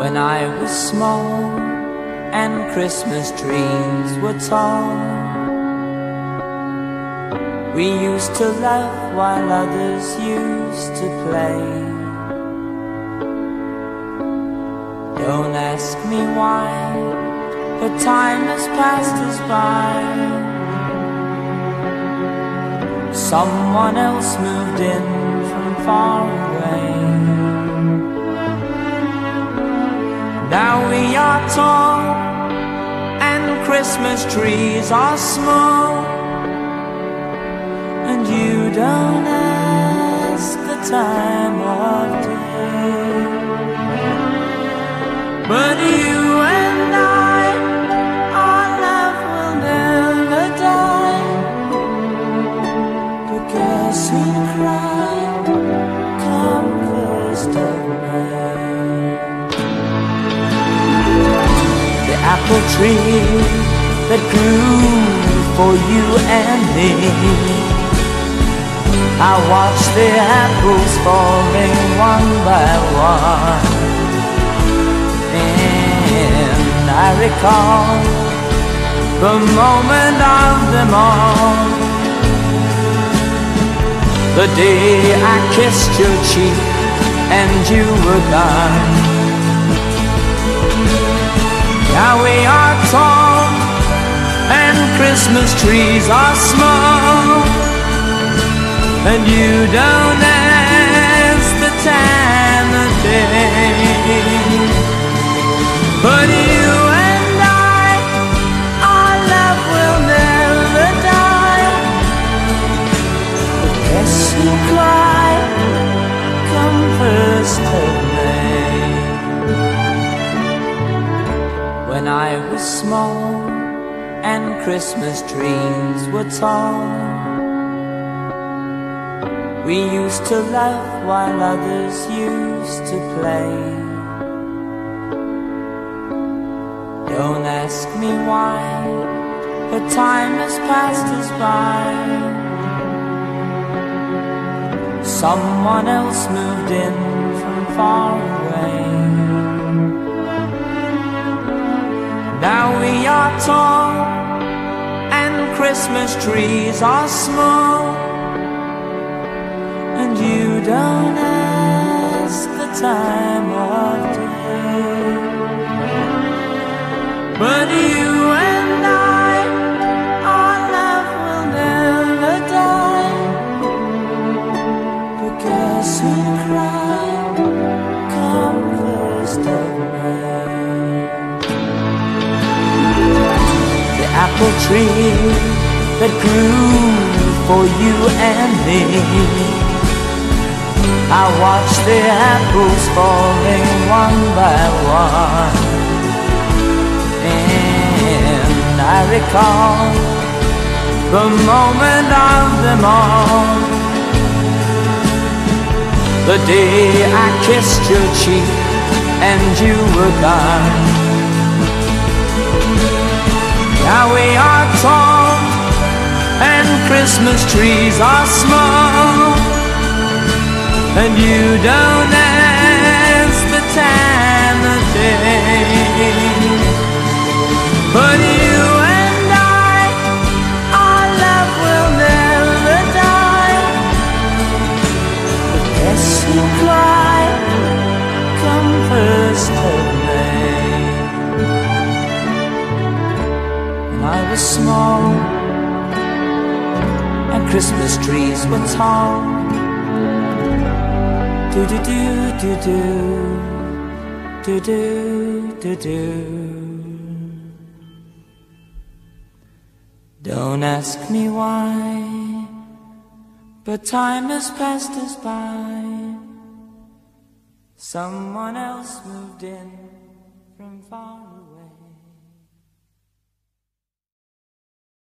When I was small and Christmas trees were tall, we used to laugh while others used to play. Don't ask me why, but time has passed us by. Someone else moved in from far away. Now we are tall and Christmas trees are small, and you don't ask the time of day. But you and I, our love will never die. But guess who cried come 1st of May? The apple tree that grew for you and me, I watched the apples falling one by one, and I recall the moment of them all, the day I kissed your cheek and you were gone. Now we are tall and Christmas trees are small, and you don't ask the time of day. But you and I, our love will never die. But guess who cried come 1st of May? When I was small and Christmas trees were tall, we used to laugh while others used to play. Don't ask me why, but time has passed us by. Someone else moved in from far away. Now we are tall and Christmas trees are small, and you don't ask the time of day. But you and I, our love will never die. But guess who cried come 1st of May? The apple tree that grew for you and me, I watched the apples falling one by one, and I recall the moment of them all, the day I kissed your cheek and you were gone. Now we are tall and Christmas trees are small, and you don't ask the time of day. But you and I, our love will never die. But guess who cried come 1st of May? When I was small and Christmas trees were tall, do-do-do-do-do, do-do-do-do. Don't ask me why, but time has passed us by. Someone else moved in from far away.